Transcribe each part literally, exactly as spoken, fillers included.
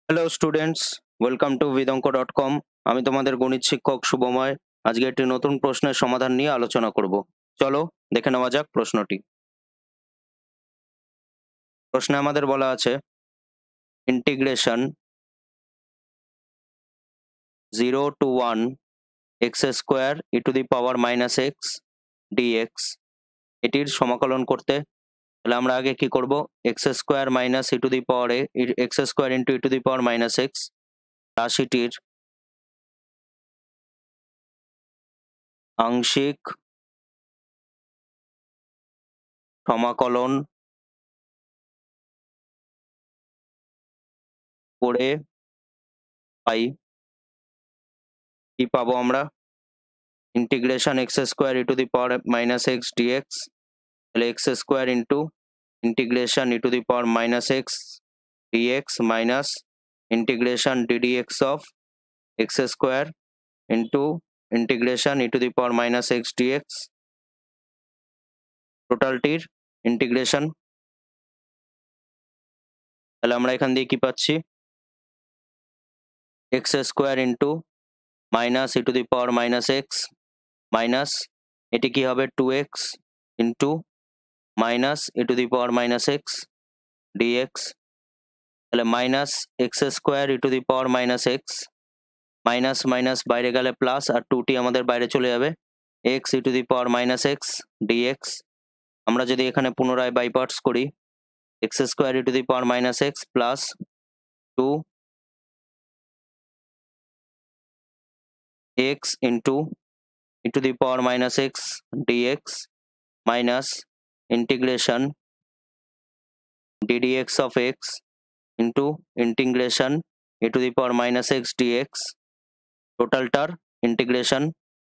Hello students, welcome to বিদঙ্ক dot com. আমি তোমাদের গণিত শিক্ষক শুভময়। আজকে একটি নতুন প্রশ্নের সমাধান নিয়ে আলোচনা করব। চলো দেখে নেওয়া যাক প্রশ্নটি। প্রশ্নে আমাদের বলা আছে integration zero to one x square e to the power minus x d x, এটির সমাকলন করতে তাহলে আমরা আগে কি করব, x square minus e to the power x square into e to the power minus x রাশিটির আংশিক সমাকলন করে পাই কি পাবো আমরা, integration x square e to the power minus x dx, তাহলে x square into integration e to the power minus x d x minus integration d d x of x square into integration e to the power minus x d x, টোটালটির integration. তাহলে আমরা এখান দিয়ে কি পাচ্ছি, x square into minus e to the power minus x minus এটি কি হবে two x into minus e to the power minus x dx, তাহলে minus x square e to the power minus x minus minus বাইরে গেলে plus আর টুটি আমাদের বাইরে চলে যাবে, x e to the power minus x d x. আমরা যদি এখানে পুনরায় বাই পার্টস করি, x square e to the power minus x plus two x into e to the power minus x d x minus integration d d x of x into integration e to the power minus x d x, টোটালটার integration.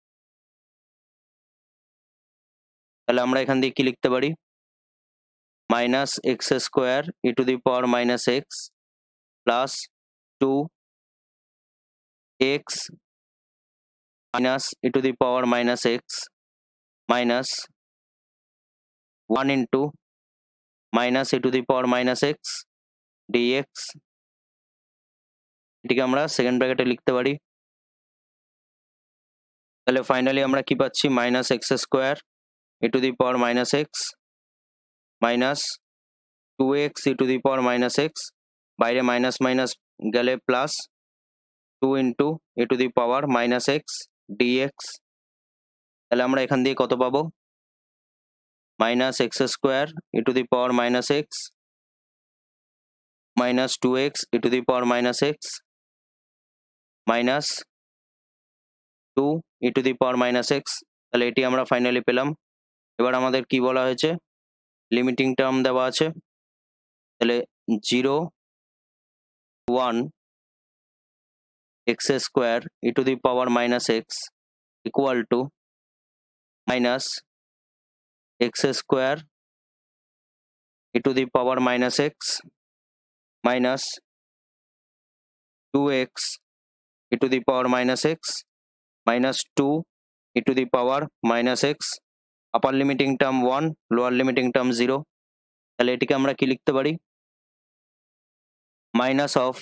তাহলে আমরা এখান দিয়ে কি লিখতে পারি, minus x square e to the power minus x plus two x minus e to the power minus x minus one into minus e to the power minus x d x, এটিকে আমরা second ব্র্যাকেটে লিখতে পারি। তাহলে finally আমরা কি পাচ্ছি, minus x square e to the power minus x minus two x e to the power minus x, বাইরে মাইনাস মাইনাস গেলে plus two into e to the power minus x dx. তাহলে আমরা এখান দিয়ে কত পাবো, minus x square e to the power minus x minus two x e to the power minus x minus two e to the power minus x. তাহলে এটি আমরা finally পেলাম। এবার আমাদের কি বলা হয়েছে, লিমিটিং টার্ম দেওয়া আছে, তাহলে zero one x square e to the power minus x equal to minus x square e to the power minus x minus two x e to the power minus x minus two e to the power minus x, upper limiting term one, lower limiting term zero. তাহলে এটিকে আমরা কি লিখতে পারি, minus of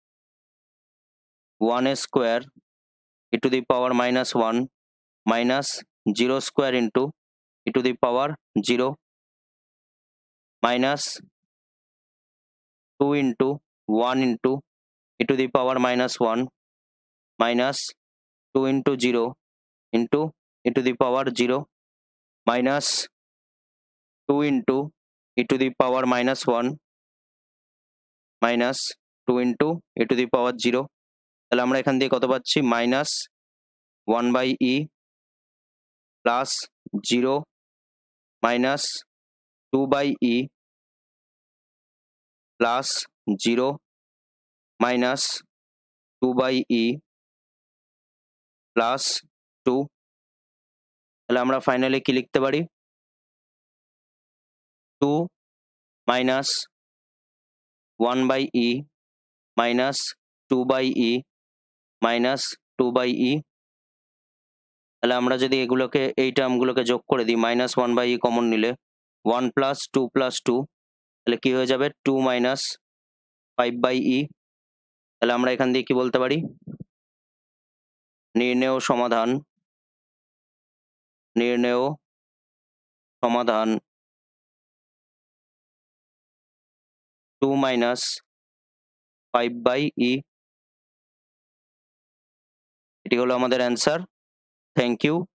one square e to the power minus one minus zero square into e to the power zero minus two into one into e to the power minus one minus two into zero into e to the power zero minus two into e to the power minus one minus two into e to the power zero. তাহলে আমরা এখান দিয়ে কত পাচ্ছি, minus one by e plus zero minus two by e plus zero minus two by e plus two. তাহলে আমরা finally কি লিখতে পারি, two minus one by e minus two by e minus two by e. তাহলে আমরা যদি এগুলোকে এই টার্মগুলোকে যোগ করে দিই, minus one by e common নিলে one plus two plus two, তাহলে কি হয়ে যাবে, two minus five by e. তাহলে আমরা এখান দিয়ে কি বলতে পারি, নির্ণেয় সমাধান নির্ণেয় সমাধান two minus five by e, এটি হলো আমাদের অ্যান্সার। Thank you.